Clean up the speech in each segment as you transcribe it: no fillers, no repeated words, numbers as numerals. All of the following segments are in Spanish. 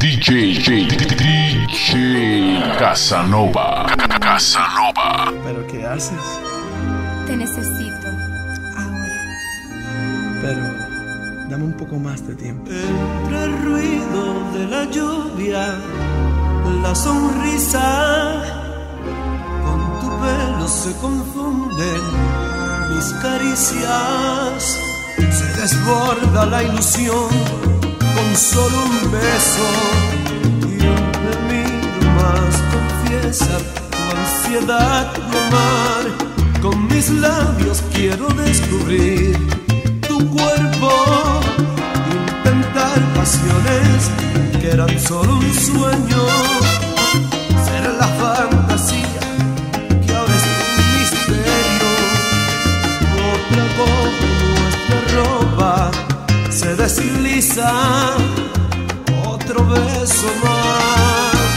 DJ Casanova. Casanova. ¿Pero qué haces? Te necesito ahora. Pero dame un poco más de tiempo. Entre el ruido de la lluvia, la sonrisa, con tu pelo se confunden mis caricias. Se desborda la ilusión con solo un beso. Y un gemido más confiesa tu ansiedad de amar. Con mis labios quiero descubrir tu cuerpo, inventar pasiones que eran solo un sueño, ser la fantasía que ahora es un misterio. Otra copa nuestra ropa se desliza, otro beso más.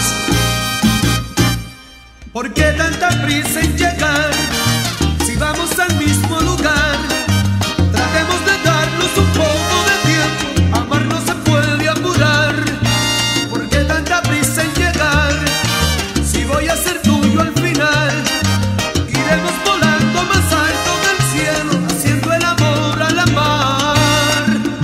¿Por qué tanta prisa en llegar si vamos al mismo lugar? Tratemos de darnos un poco de tiempo, amar no se puede apurar. ¿Por qué tanta prisa en llegar si voy a ser tuyo al final? Iremos volando más alto del cielo, haciendo el amor a la mar.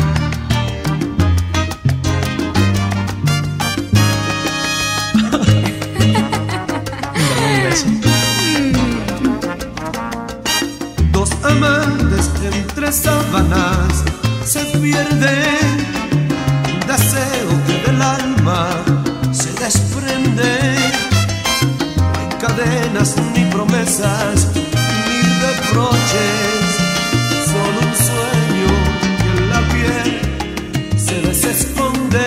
Dame un beso. Dos amantes entre sábanas se pierden, un deseo que del alma se desprende. No hay cadenas ni promesas ni reproches, solo un sueño que en la piel se desesconde.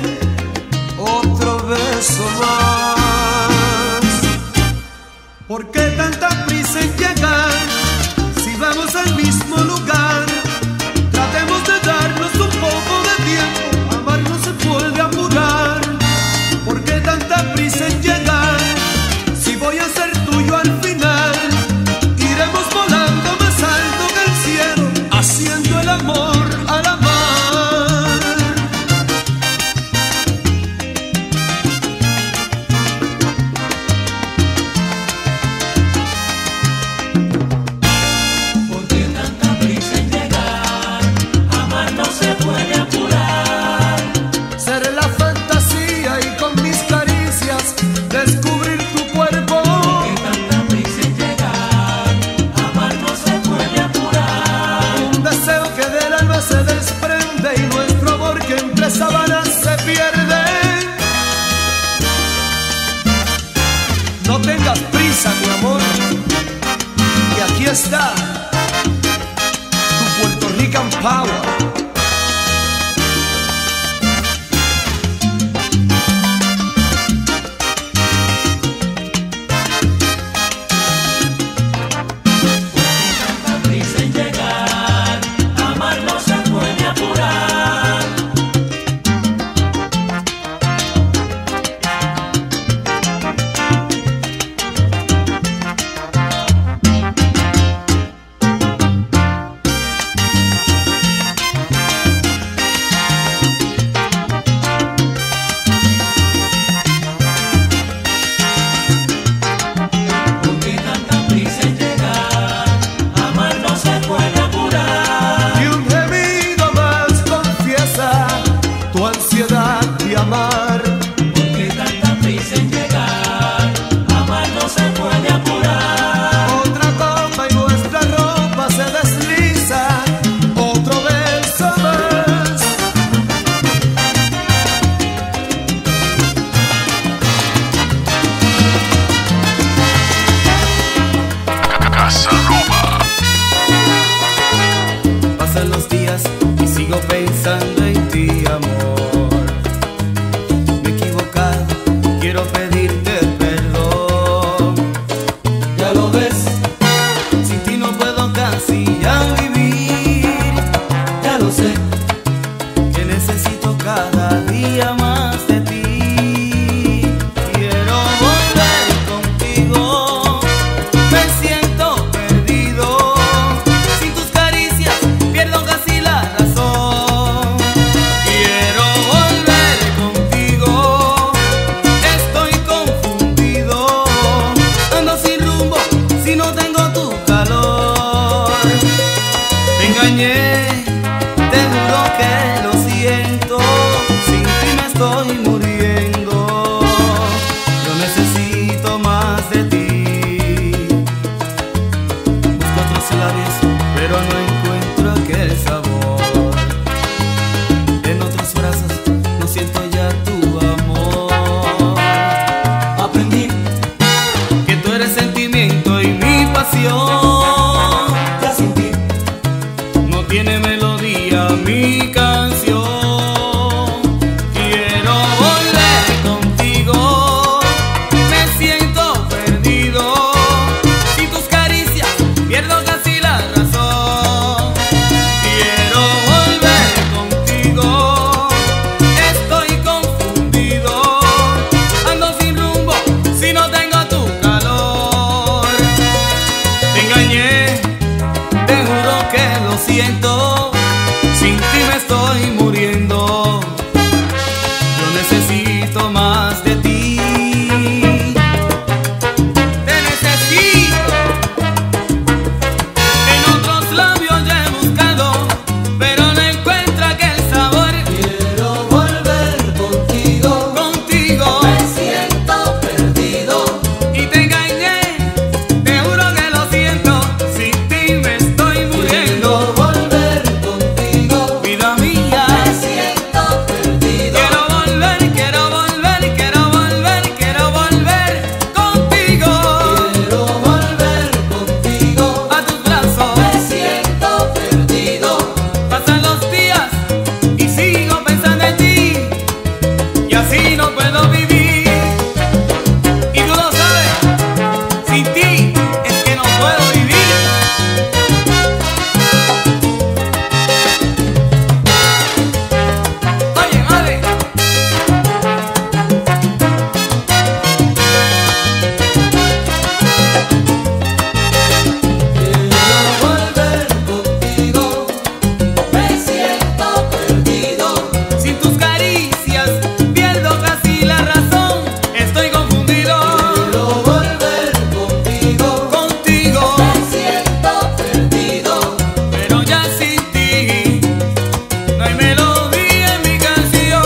Otro beso más. ¿Por qué tanta prisa en llegar si vamos al mismo lugar? Tratemos de darnos un poco de tiempo, amar no se puede apurar. ¿Por qué tanta prisa en llegar si voy a ser tuyo al final? quiero más de ti. Te necesito. En otros labios ya he buscado, pero no encuentro aquel sabor. Quiero volver contigo. Contigo Me siento perdido. y te engañé, te juro que lo siento. Sin ti me estoy muriendo. Quiero volver contigo. Vida mía, Me siento perdido. quiero volver, quiero volver, quiero volver, quiero volver contigo. Quiero volver contigo. A tus brazos Me siento perdido. pasan los días y sigo pensando en ti, y así no puedo vivir. Y tú lo sabes, sin ti es que no puedo vivir. Oye, madre. Quiero volver contigo. Me siento perdido. Sin tus caricias pierdo casi la razón. Estoy confundido. Quiero volver contigo. Contigo, Me siento perdido. pero ya sin ti no hay melodía en mi canción.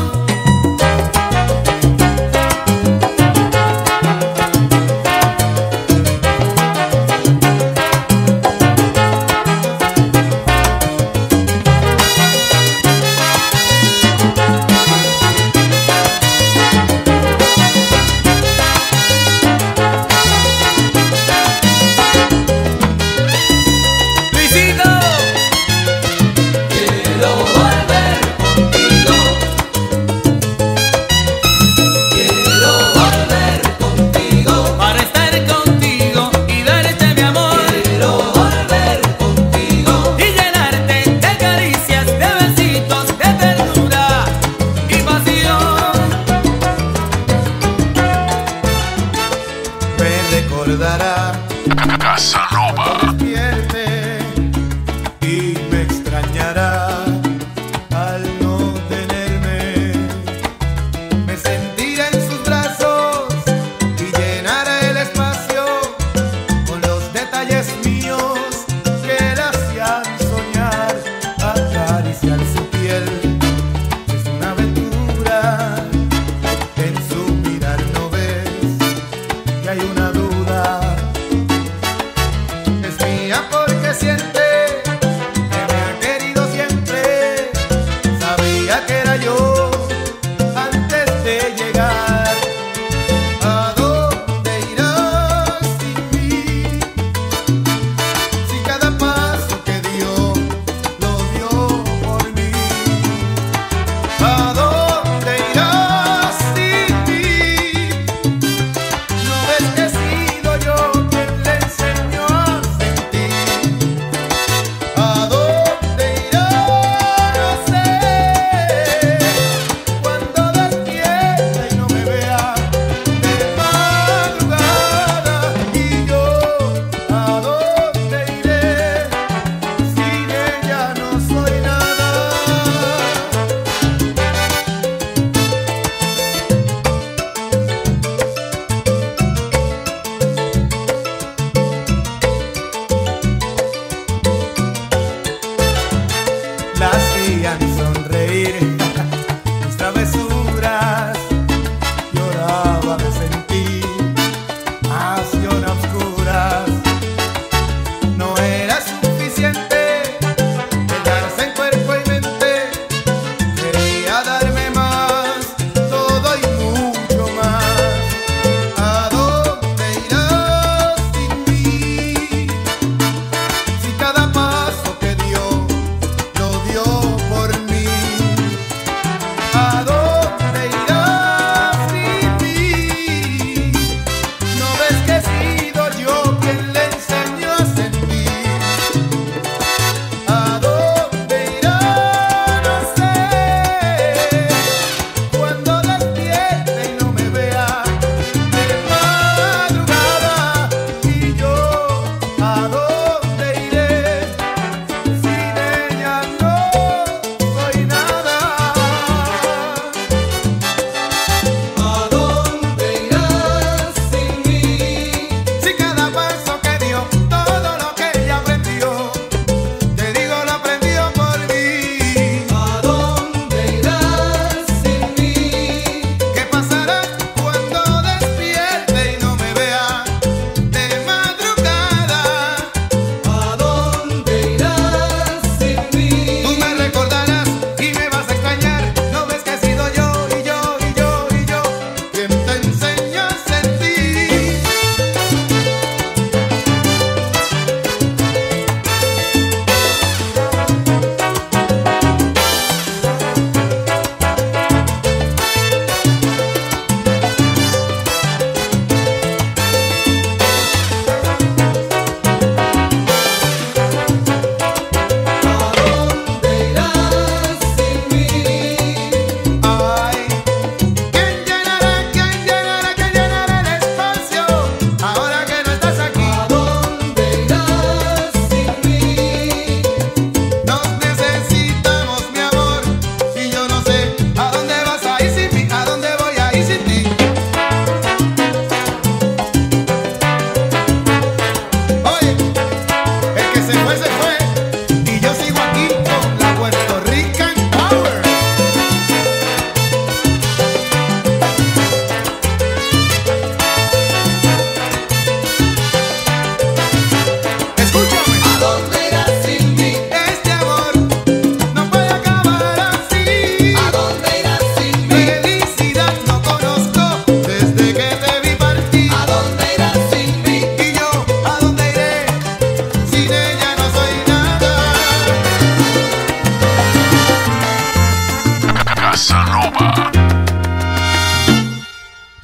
Luisito, Quiero volver contigo. Quiero volver contigo. para estar contigo y darte mi amor Quiero volver contigo. y llenarte de caricias, de besitos, de ternura y pasión. Me recordará Casanova. despierte y me extrañará al no tenerme. Me sentirá en sus brazos y llenará el espacio con los detalles míos que la hacían soñar. Acariciar su piel es una aventura. En su mirar no ves que hay una duda.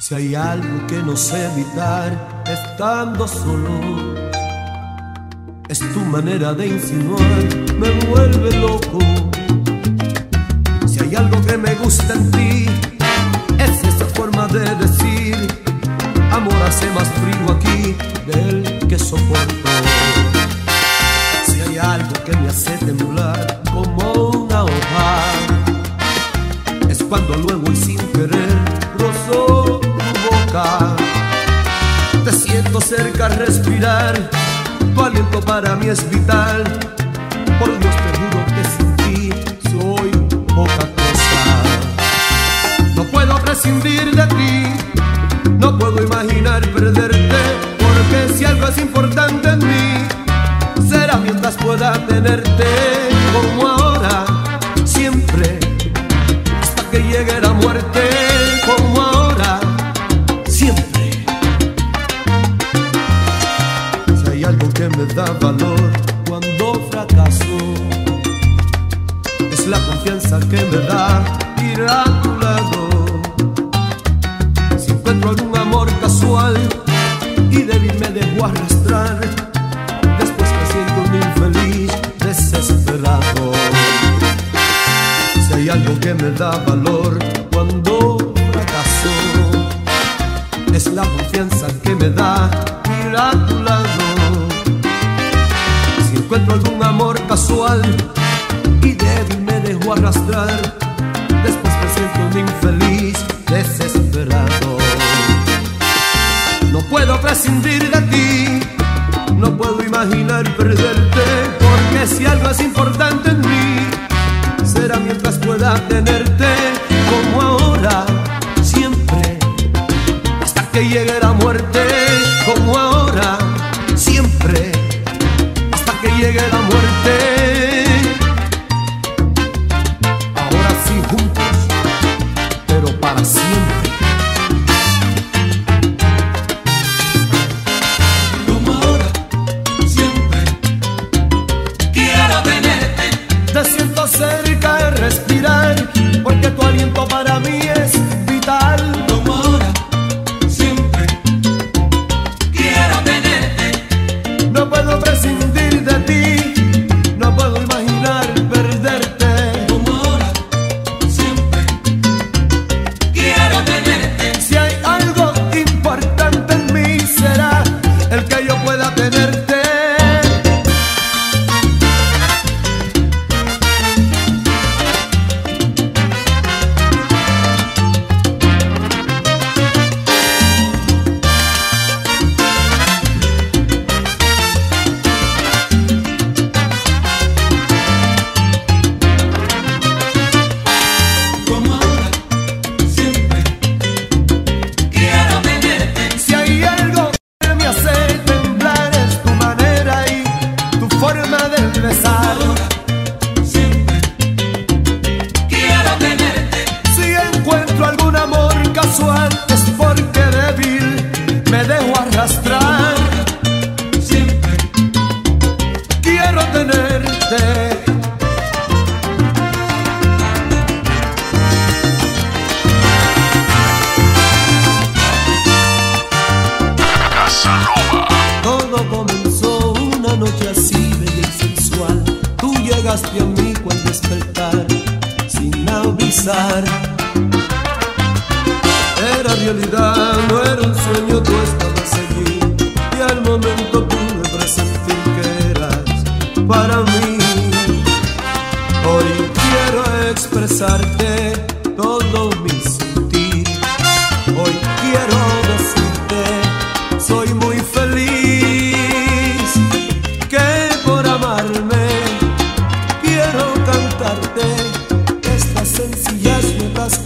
Si hay algo que no sé evitar estando solo, es tu manera de insinuar, me vuelve loco. Si hay algo que me gusta en ti, es esa forma de decir: amor, hace más frío aquí del que soporto. Si hay algo que me hace temblar como una hoja, es cuando luego y sin querer rozo tu boca. Te siento cerca al respirar, tu aliento para mí es vital. Por Dios te juro que sin ti soy poca cosa. No puedo prescindir de ti, no puedo imaginar perderte, porque si algo es importante en mí, será mientras pueda tenerte, como ahora, siempre, hasta que llegue la muerte, como ahora, siempre. Si hay algo que me da valor cuando fracaso, es la confianza que me da ir a tu lado. Si encuentro algún amor casual y débil me dejo arrastrar, después me siento un infeliz desesperado. Si hay algo que me da valor cuando fracaso, es la confianza que me da ir a tu lado. Si encuentro algún amor casual y débil me dejo arrastrar, después me siento un infeliz desesperado. No puedo prescindir de ti, no puedo imaginar perderte, porque si algo es importante en mí, será mientras pueda tenerte, como ahora, siempre, hasta que llegue la muerte, como ahora, siempre, hasta que llegue la muerte. Ahora sí juntos, pero para siempre. Como ahora, siempre quiero tenerte. Te siento cerca de respirar, porque tu aliento para mí es vital. Como ahora, siempre quiero tenerte. No puedo prescindir de ti, no puedo imaginar perderte. Como ahora, siempre quiero tenerte. Si hay algo importante en mí, será el que yo pueda tenerte. Como ahora, siempre quiero tenerte. Si hay algo que me hace temblar, es tu manera y tu forma de besar. Siempre quiero tenerte. Si encuentro algún amor casual, es porque débil me dejo arrastrar. Siempre Quiero tenerte. Casanova. Todo comenzó una noche así bella y sensual. Tú llegaste a mí al despertar sin avisar. Era realidad, no era un sueño, tú estabas allí. Y al momento pude presentir que eras para mí. Hoy quiero expresarte todo mi sentir. Hoy quiero decirte, soy muy feliz, que por amarme quiero cantarte estas sencillas notas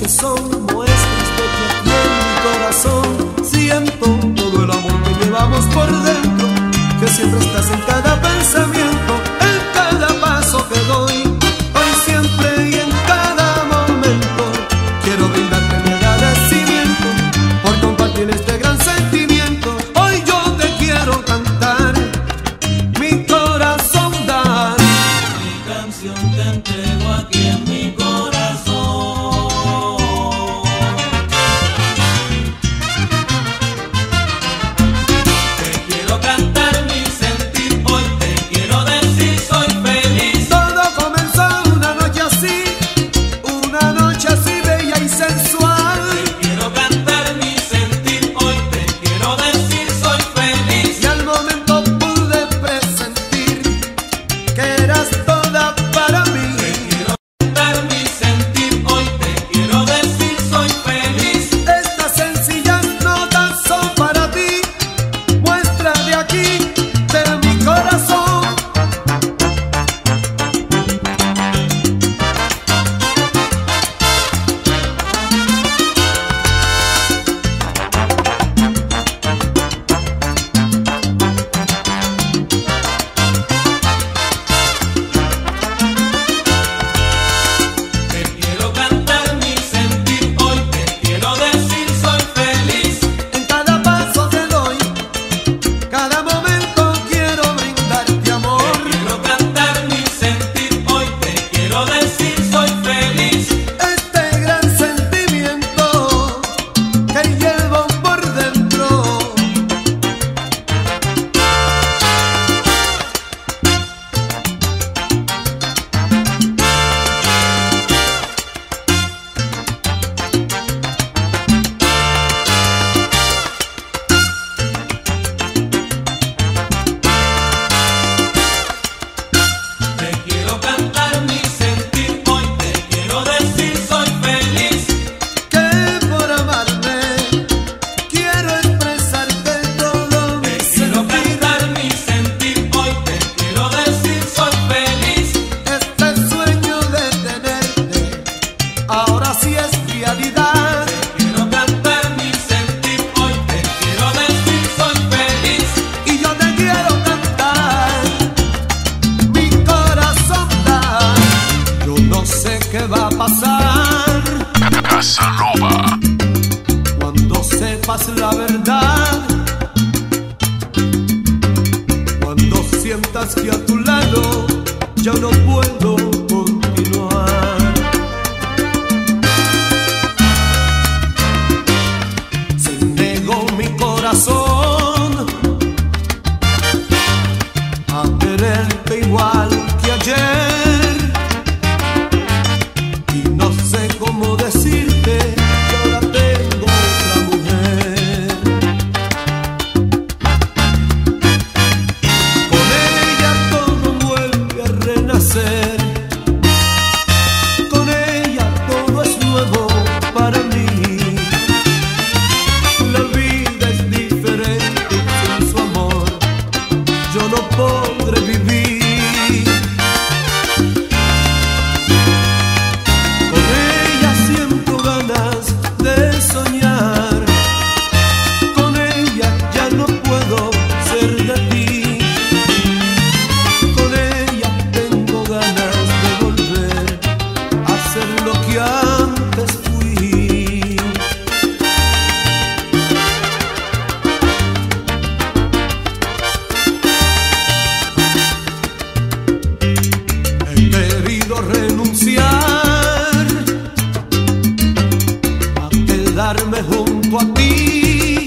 junto a ti.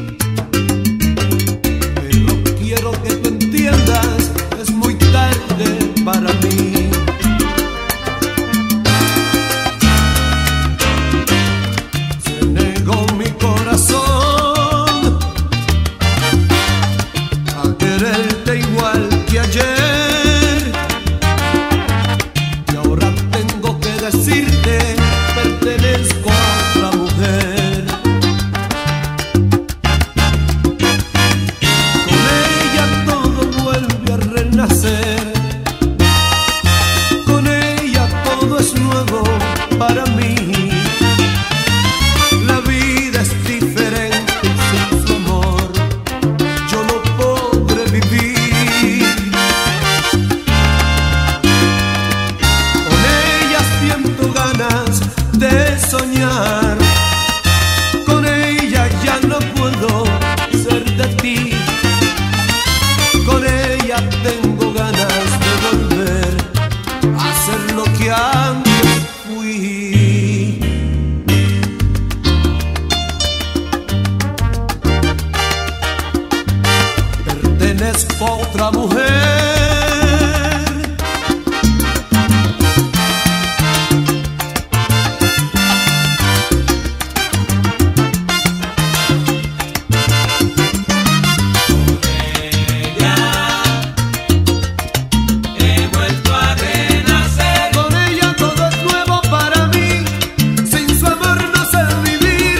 Pero quiero que tú entiendas, es muy tarde para mí. Se negó mi corazón a quererte igual que ayer, y ahora tengo que decirte, pertenezco a otra mujer. Con ella todo vuelve a renacer, con ella todo es nuevo para mí. La vida es diferente sin su amor, yo no podré vivir. Con ella siento ganas de soñar, con ella ya no puedo ser de ti. Con ella tengo ganas de volver a ser lo que antes fui. Pertenezco a otra mujer. He vuelto a renacer. Con ella todo es nuevo para mí, sin su amor no sé vivir.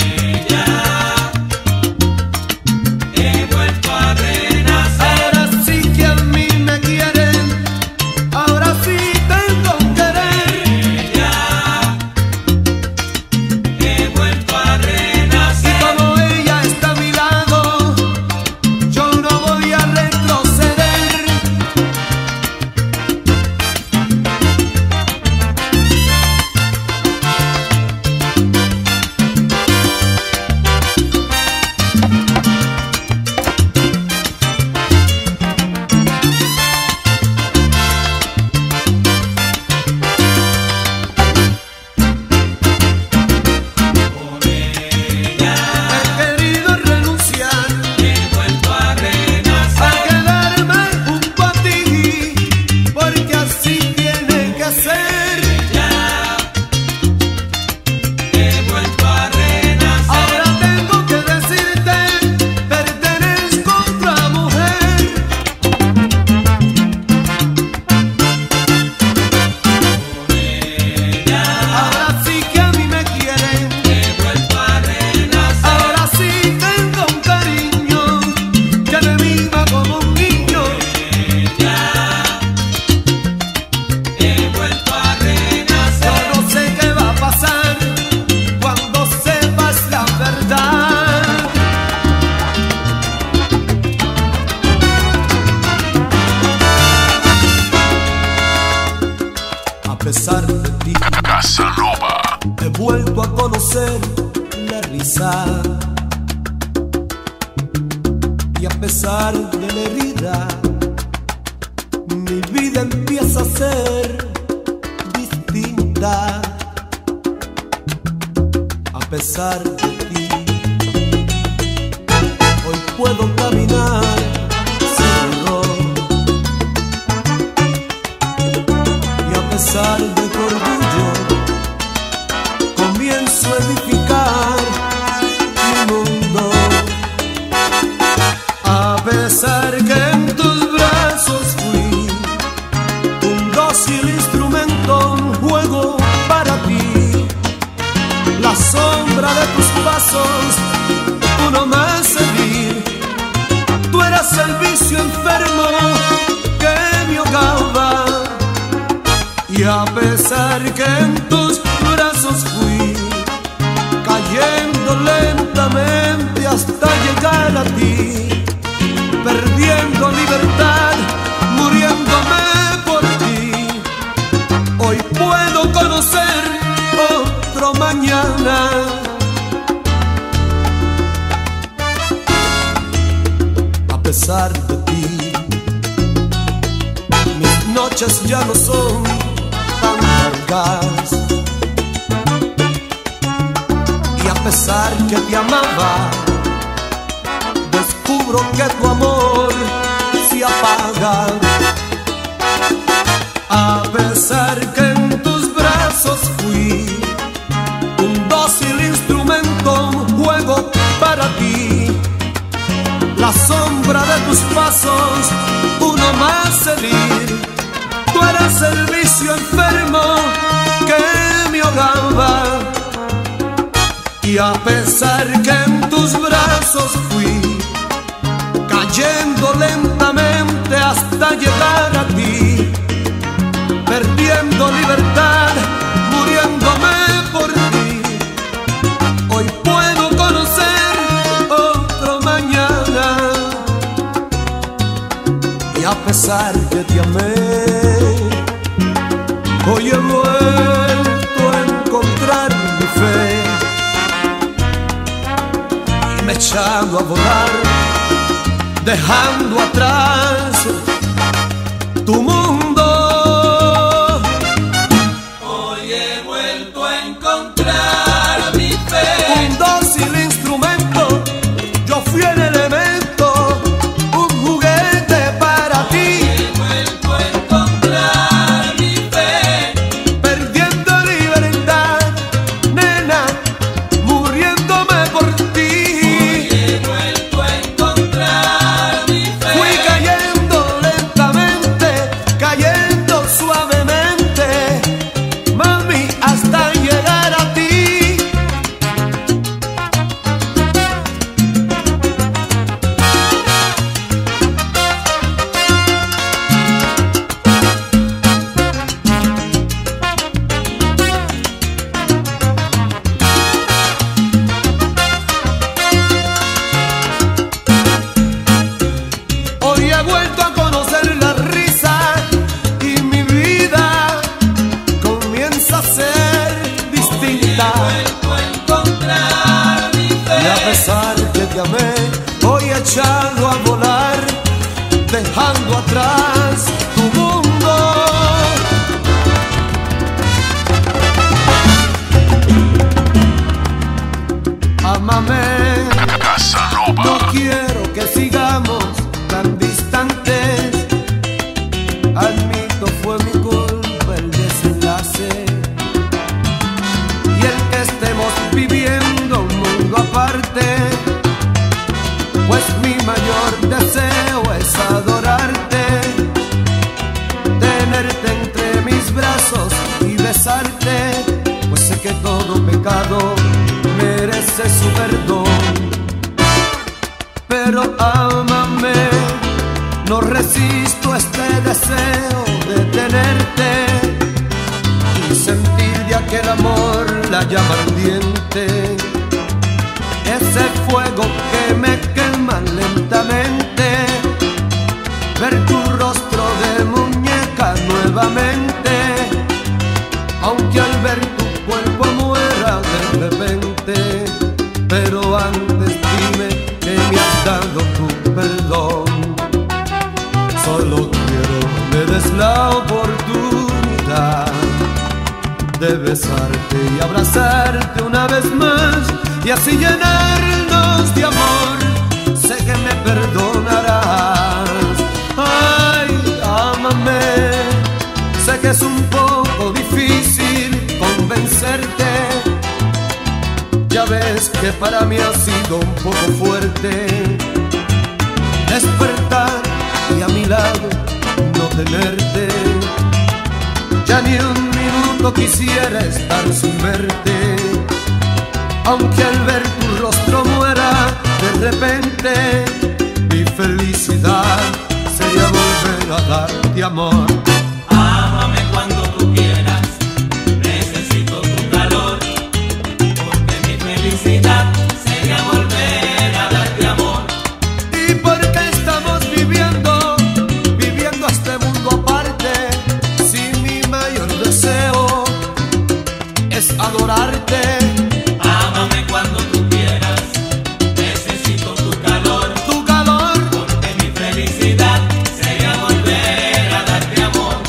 He vuelto a renacer. Ahora sí que a mí me quieren, ahora sí tengo un querer. He vuelto a Y renacer. como ella está a mi lado, yo no voy a retroceder. He querido renunciar He vuelto a renacer. a quedarme junto a ti, porque así tiene que ser. He vuelto a renacer. Ahora tengo que decirte, pertenezco a otra mujer. Ahora sí que a mí me quieren, He vuelto a renacer. ahora sí tengo un cariño que me mima como un niño. He vuelto a Yo renacer. no sé qué va a pasar cuando sepas la verdad. A pesar de ti, Casanova. he vuelto a conocer la risa, y a pesar de la herida, mi vida empieza a ser distinta. A pesar de ti, hoy puedo caminar sin dolor, y a pesar de tu orgullo, comienzo a edificar mi mundo. A pesar que en tus brazos fui un dócil instrumento, un juego para ti, la sombra de tus pasos, uno más seguir. Tú eras el vicio enfermo que me ahogaba, y a pesar que en tus brazos fui cayendo lentamente hasta llegar a ti, perdiendo libertad, muriéndome por ti, hoy puedo conocer otro mañana. A pesar de ti, mis noches ya no son tan largas, y a pesar que te amaba, descubro que tu amor se apaga. A pesar que en tus brazos fui un dócil instrumento, un juego para ti, la sombra de tus pasos, uno más seguir. Tú eras el vicio enfermo que me ahogaba. Y a pesar que en tus brazos fui cayendo lentamente hasta llegar a ti, perdiendo libertad, muriéndome por ti, hoy puedo conocer otro mañana. Y a pesar que te amé, hoy he vuelto a encontrar mi fe y me he echado a volar, dejando atrás tu mundo. Hoy he vuelto a encontrar mi fe. Un dócil instrumento, yo fui el elemento, un juguete para ti. He vuelto a encontrar mi fe. Perdiendo libertad, nena, muriéndome por ti. He vuelto a encontrar mi fe. Fui cayendo lentamente, cayendo suavemente, mami, hasta llegar a ti. Hoy he vuelto a conocer la risa y mi vida comienza a ser distinta. He vuelto a encontrar mi fe. Y a pesar que te amé, hoy he echado a volar, dejando atrás tu mundo. Ámame, Casanova. no quiero que sigamos tan distantes. Admito fue mi culpa el desenlace y el que estemos viviendo un mundo aparte, pues mi mayor deseo es adorarte, tenerte entre mis brazos y besarte, pues sé que todo pecado merece su perdón. Pero ámame, no resisto este deseo de tenerte y sentir de aquel amor la llama ardiente, ese fuego que me quema lentamente, ver tu rostro de muñeca nuevamente, aunque al ver tu cuerpo muera de repente. Pero antes dime que me has dado tu perdón. Solo quiero me des la oportunidad de besarte y abrazarte una vez más y así llenarnos de amor. Sé que me perdonarás. Ay, ámame. Sé que es un poco difícil convencerte. Ya ves que para mí ha sido un poco fuerte despertar y a mi lado no tenerte. Ya ni un minuto quisiera estar sin verte, aunque al ver tu rostro muera de repente. Mi felicidad sería volver a darte amor. Ámame cuando tú quieras, necesito tu calor, porque mi felicidad sería volver a darte amor. ¿Y por qué estamos viviendo este mundo aparte? Si mi mayor deseo es adorarte. Ámame cuando tú quieras, necesito tu calor, Tu calor, porque mi felicidad sería volver a darte amor.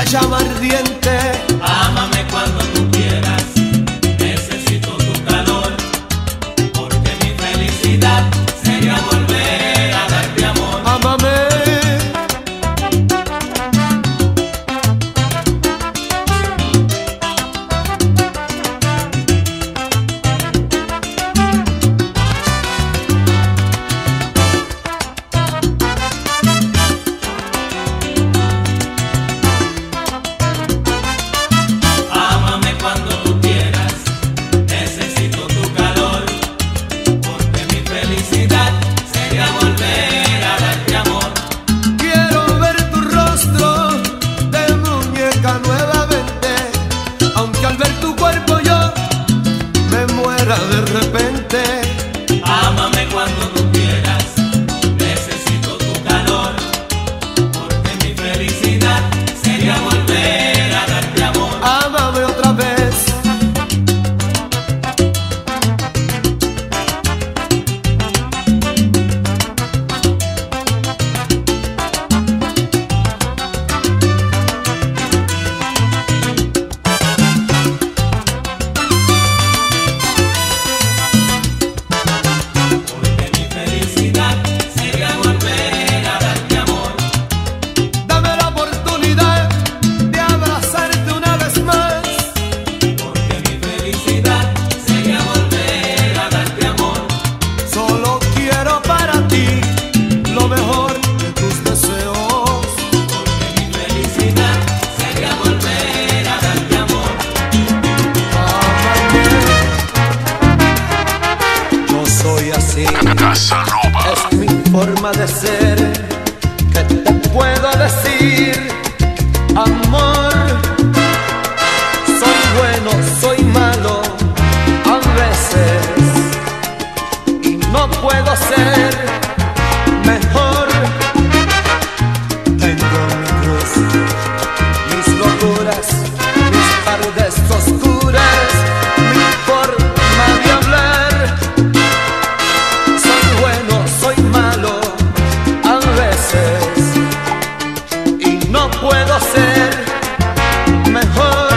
llama ardiente. Ámame cuando tú quieras, necesito tu calor, porque mi felicidad sería volver a darte amor. Ámame. Ámame cuando tú quieras, necesito tu calor, porque mi felicidad sería volver a darte amor. Quiero ver tu rostro de muñeca nuevamente, aunque al ver tu cuerpo yo me muera de repente. Ámame cuando tú quieras, necesito tu calor, porque mi felicidad sería volver a darte amor. Ámame otra vez. Porque mi felicidad sería volver a darte amor. Dame la oportunidad de abrazarte una vez más. Porque mi felicidad sería volver a darte amor. Solo quiero para ti lo mejor de tus deseos. Porque mi felicidad sería volver a darte amor. Ámame. Yo soy así, Casanova. es mi forma de ser. ¿Qué te puedo decir, amor? Soy bueno, soy malo a veces, y no puedo ser mejor. Tengo mi cruz, mis locuras, mis tardes oscuras, mi forma de hablar. Soy bueno, soy malo a veces, y no puedo ser mejor.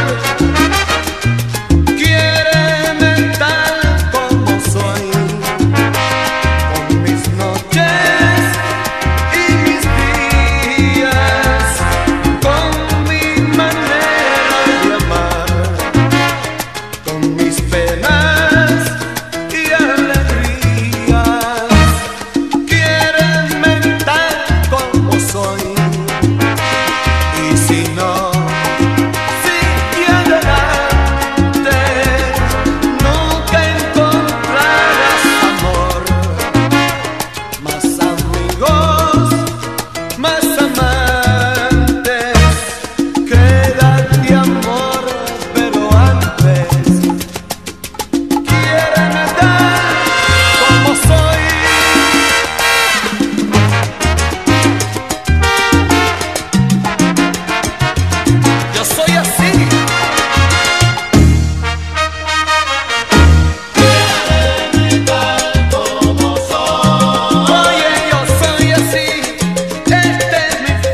Quiéreme tal como soy, con mis noches y mis días, con mi manera de amar, con mis penas y alegrías. Quiéreme tal como soy, y si no, sigue adelante. Nunca encontrarás amor, más amigos, más amantes. Quédate amor, pero antes quiéreme tal como soy. Yo soy así. Oye, yo soy así. Esta es mi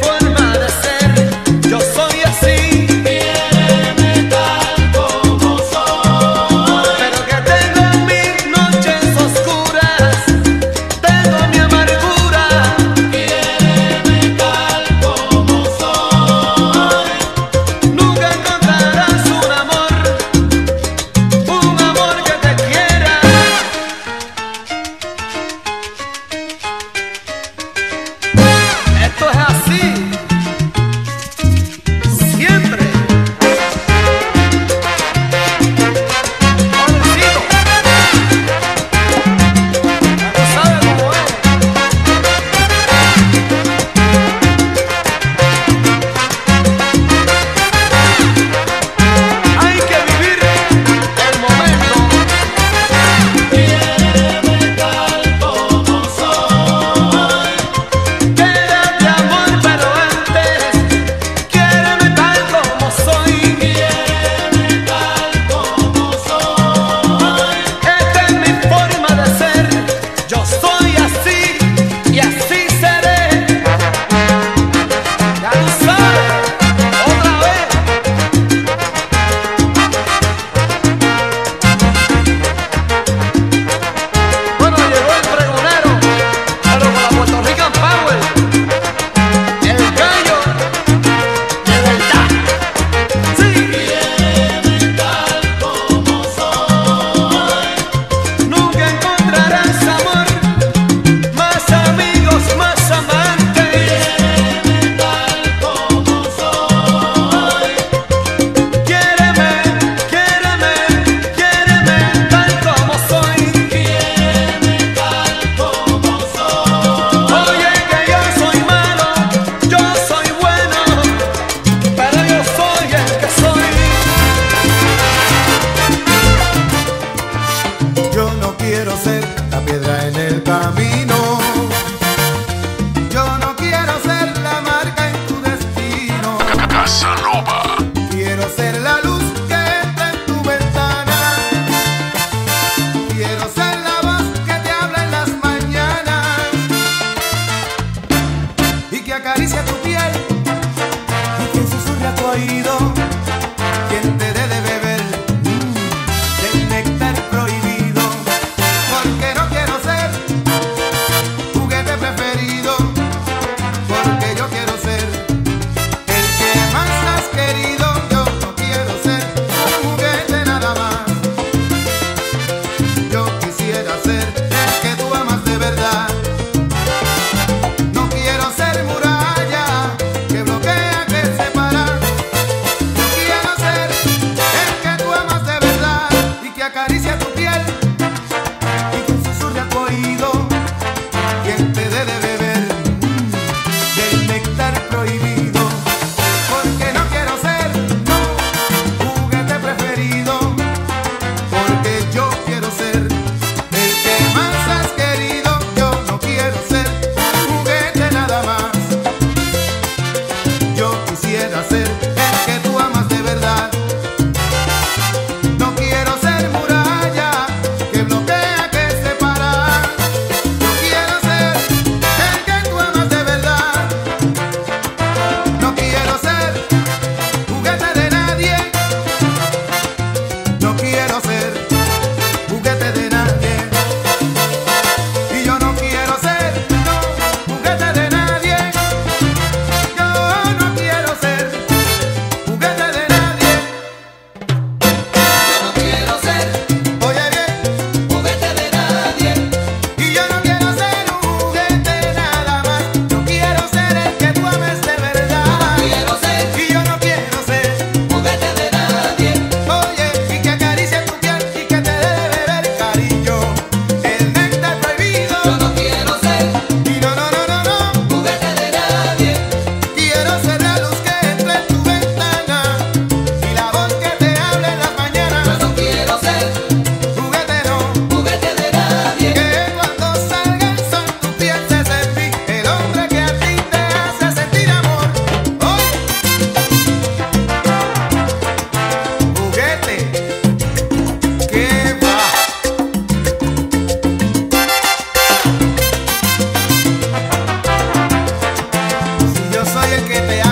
acaricie tu piel y quien susurre a tu oído, quien te dé de beber del néctar prohibido, porque no quiero ser juguete preferido, porque yo quiero ser el que más has querido. Yo no quiero ser un juguete nada más, yo quisiera ser el que tú amas de verdad. No quiero ser muralla que bloquea, que separa. Yo quiero ser el que tú amas de verdad y que acaricia tu piel y que susurre a tu oído, quien te dé de beber del néctar prohibido, porque no quiero ser, no, juguete preferido, porque yo quiero ser el que más has querido. Yo no quiero ser un juguete nada más, yo quisiera ser el que tú amas de verdad. No quiero ser muralla que bloquea, que separa. Yo quiero ser el que tú amas de verdad. No quiero ser juguete de nadie. No quiero ser juguete de nadie. Y yo no quiero ser, no, juguete de nadie. Yo no quiero ser juguete de nadie. No quiero ser Oye bien, juguete de nadie. y yo no quiero ser un juguete nada más. Yo quiero ser el que tú ames de verdad. Quiero ser Y yo no quiero ser, juguete de nadie. oye, y que acaricie tu piel y que te dé de beber cariño el néctar prohibido. Yo no quiero ser Y no, no, no, no, no, juguete de nadie. quiero ser la luz que entre en tu ventana y la voz que te hable en las Yo mañanas. no quiero ser Juguete no, juguete de nadie. que cuando salga el sol tú pienses en mí, el hombre que a ti te hace sentir amor. Hoy, juguete, ¿qué va? Si yo soy el que te